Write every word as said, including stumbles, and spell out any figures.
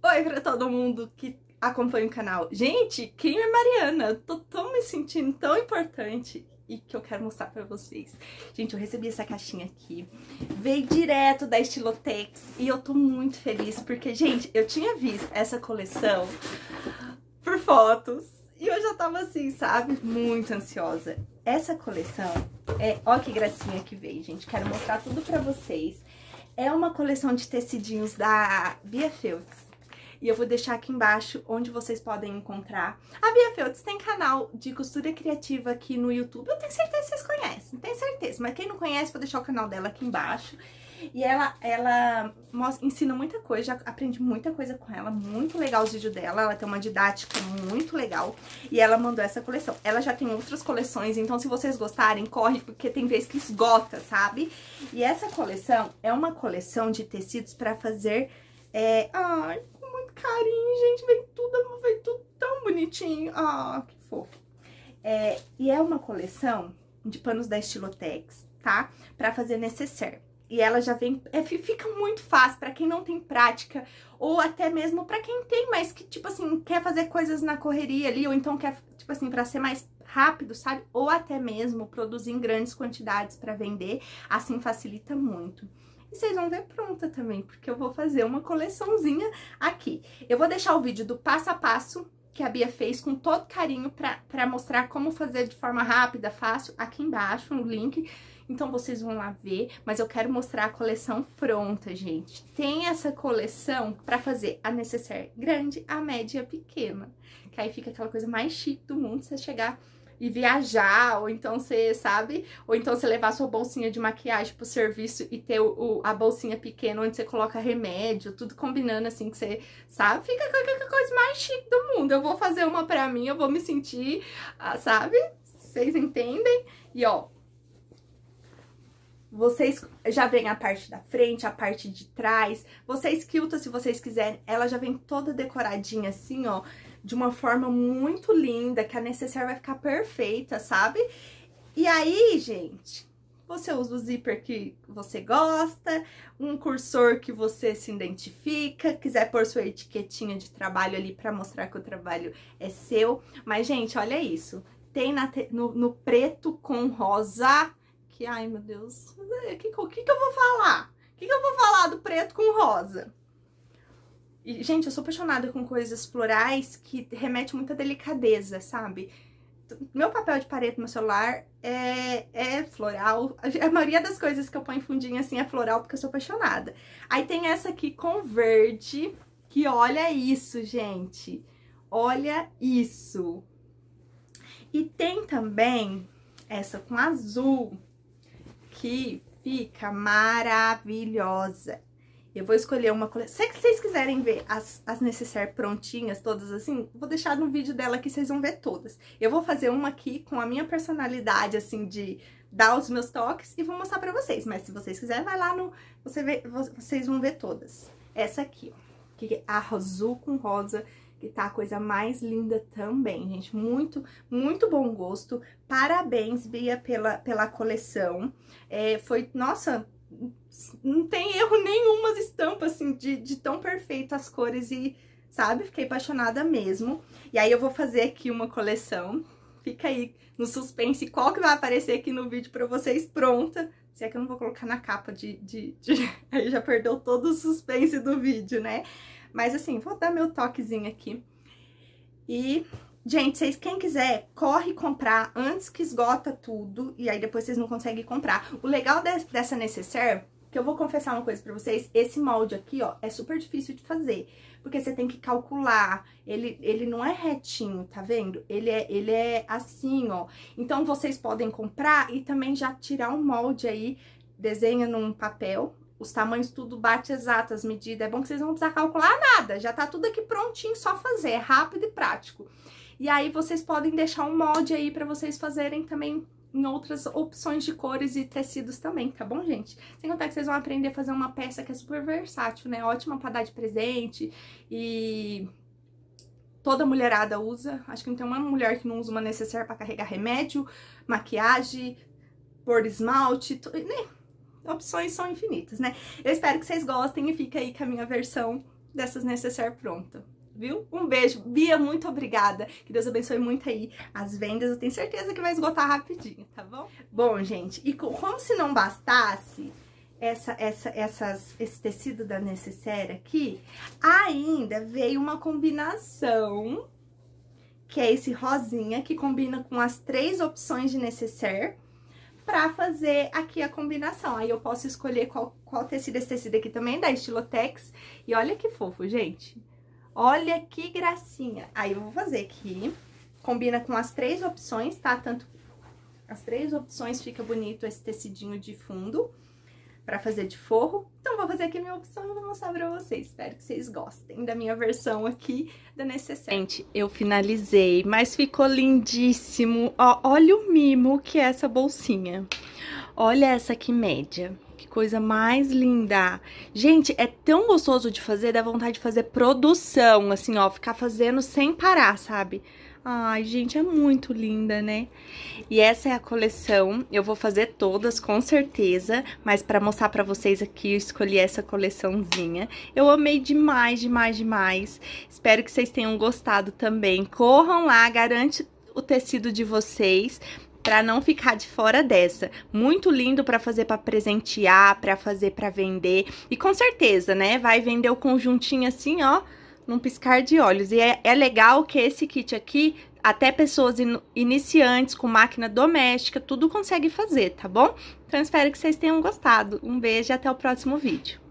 Oi pra todo mundo que acompanha o canal. Gente, quem é Mariana? Eu tô tão me sentindo tão importante e que eu quero mostrar pra vocês. Gente, eu recebi essa caixinha aqui, veio direto da Estilotex e eu tô muito feliz porque, gente, eu tinha visto essa coleção por fotos e eu já tava assim, sabe? Muito ansiosa. Essa coleção é... Ó que gracinha que veio, gente. Quero mostrar tudo pra vocês. É uma coleção de tecidinhos da Bia Feltz. E eu vou deixar aqui embaixo onde vocês podem encontrar. A Bia Feltz tem canal de costura criativa aqui no YouTube. Eu tenho certeza que vocês conhecem, tenho certeza. Mas quem não conhece, vou deixar o canal dela aqui embaixo. E ela, ela mostra, ensina muita coisa, já aprendi muita coisa com ela. Muito legal os vídeos dela, ela tem uma didática muito legal. E ela mandou essa coleção. Ela já tem outras coleções, então se vocês gostarem, corre, porque tem vezes que esgota, sabe? E essa coleção é uma coleção de tecidos pra fazer... É, ai, com muito carinho, gente, vem tudo, vem tudo tão bonitinho. Ah, que fofo. É, e é uma coleção de panos da Estilotex, tá? Pra fazer necessaire. E ela já vem, é, fica muito fácil pra quem não tem prática, ou até mesmo pra quem tem, mas que, tipo assim, quer fazer coisas na correria ali, ou então quer, tipo assim, pra ser mais rápido, sabe? Ou até mesmo produzir em grandes quantidades pra vender, assim facilita muito. E vocês vão ver pronta também, porque eu vou fazer uma coleçãozinha aqui. Eu vou deixar o vídeo do passo a passo que a Bia fez com todo carinho pra, pra mostrar como fazer de forma rápida, fácil, aqui embaixo no link. Então vocês vão lá ver, mas eu quero mostrar a coleção pronta, gente. Tem essa coleção pra fazer a necessaire grande, a média e a pequena. Que aí fica aquela coisa mais chique do mundo, você chegar e viajar, ou então você, sabe? Ou então você levar sua bolsinha de maquiagem pro serviço e ter o, o, a bolsinha pequena onde você coloca remédio, tudo combinando assim que você, sabe? Fica a coisa mais chique do mundo. Eu vou fazer uma pra mim, eu vou me sentir, sabe? Vocês entendem? E ó, vocês já vem a parte da frente, a parte de trás. Vocês quiltam se vocês quiserem. Ela já vem toda decoradinha assim, ó, de uma forma muito linda, que a necessaire vai ficar perfeita, sabe? E aí, gente, você usa o zíper que você gosta, um cursor que você se identifica, quiser pôr sua etiquetinha de trabalho ali pra mostrar que o trabalho é seu. Mas, gente, olha isso. Tem na te... no, no preto com rosa... Que, ai, meu Deus, o que, que, que eu vou falar? O que, que eu vou falar do preto com rosa? E, gente, eu sou apaixonada com coisas florais que remete muita delicadeza, sabe? Meu papel de parede no meu celular é, é floral. A maioria das coisas que eu ponho em fundinho assim é floral porque eu sou apaixonada. Aí tem essa aqui com verde, que olha isso, gente. Olha isso. E tem também essa com azul, que fica maravilhosa. Eu vou escolher uma coleção. Se vocês quiserem ver as, as necessaire prontinhas, todas assim, vou deixar no vídeo dela que vocês vão ver todas. Eu vou fazer uma aqui com a minha personalidade, assim, de dar os meus toques e vou mostrar pra vocês. Mas se vocês quiserem, vai lá no... Você vê, vocês vão ver todas. Essa aqui, ó, que é a azul com rosa, que tá a coisa mais linda também, gente. Muito, muito bom gosto. Parabéns, Bia, pela, pela coleção. É, foi, nossa, não tem erro nenhum as estampas, assim, de, de tão perfeito as cores e, sabe? Fiquei apaixonada mesmo. E aí eu vou fazer aqui uma coleção. Fica aí no suspense qual que vai aparecer aqui no vídeo pra vocês pronta. Se é que eu não vou colocar na capa de... de, de... Aí já perdeu todo o suspense do vídeo, né? Mas assim, vou dar meu toquezinho aqui. E, gente, vocês, quem quiser, corre comprar antes que esgota tudo. E aí depois vocês não conseguem comprar. O legal de, dessa necessaire, que eu vou confessar uma coisa pra vocês. Esse molde aqui, ó, é super difícil de fazer. Porque você tem que calcular. Ele, ele não é retinho, tá vendo? Ele é, ele é assim, ó. Então vocês podem comprar e também já tirar um molde aí. Desenha num papel. Os tamanhos tudo bate exato, as medidas. É bom que vocês não precisam calcular nada. Já tá tudo aqui prontinho, só fazer. É rápido e prático. E aí vocês podem deixar um molde aí pra vocês fazerem também em outras opções de cores e tecidos também, tá bom, gente? Sem contar que vocês vão aprender a fazer uma peça que é super versátil, né? Ótima pra dar de presente e... Toda mulherada usa. Acho que não tem uma mulher que não usa uma necessaire pra carregar remédio, maquiagem, pôr esmalte, né? Opções são infinitas, né? Eu espero que vocês gostem e fica aí com a minha versão dessas necessaire pronta. Viu? Um beijo. Bia, muito obrigada. Que Deus abençoe muito aí as vendas. Eu tenho certeza que vai esgotar rapidinho, tá bom? Bom, gente, e como se não bastasse essa, essa, essas, esse tecido da necessaire aqui, ainda veio uma combinação, que é esse rosinha, que combina com as três opções de necessaire, pra fazer aqui a combinação. Aí eu posso escolher qual, qual tecido. Esse tecido aqui também, da Estilotex. E olha que fofo, gente. Olha que gracinha. Aí eu vou fazer aqui, combina com as três opções, tá? Tanto as três opções, fica bonito esse tecidinho de fundo pra fazer de forro. Então, vou fazer aqui a minha opção e vou mostrar pra vocês. Espero que vocês gostem da minha versão aqui da necessaire. Gente, eu finalizei, mas ficou lindíssimo. Ó, olha o mimo que é essa bolsinha. Olha essa aqui média. Que coisa mais linda. Gente, é tão gostoso de fazer, dá vontade de fazer produção, assim, ó, ficar fazendo sem parar, sabe? Ai, gente, é muito linda, né? E essa é a coleção, eu vou fazer todas, com certeza, mas pra mostrar pra vocês aqui, eu escolhi essa coleçãozinha. Eu amei demais, demais, demais. Espero que vocês tenham gostado também. Corram lá, garante o tecido de vocês, pra não ficar de fora dessa. Muito lindo pra fazer pra presentear, pra fazer pra vender. E com certeza, né, vai vender o conjuntinho assim, ó, num piscar de olhos. E é, é legal que esse kit aqui, até pessoas in, iniciantes com máquina doméstica, tudo consegue fazer, tá bom? Então, espero que vocês tenham gostado. Um beijo e até o próximo vídeo.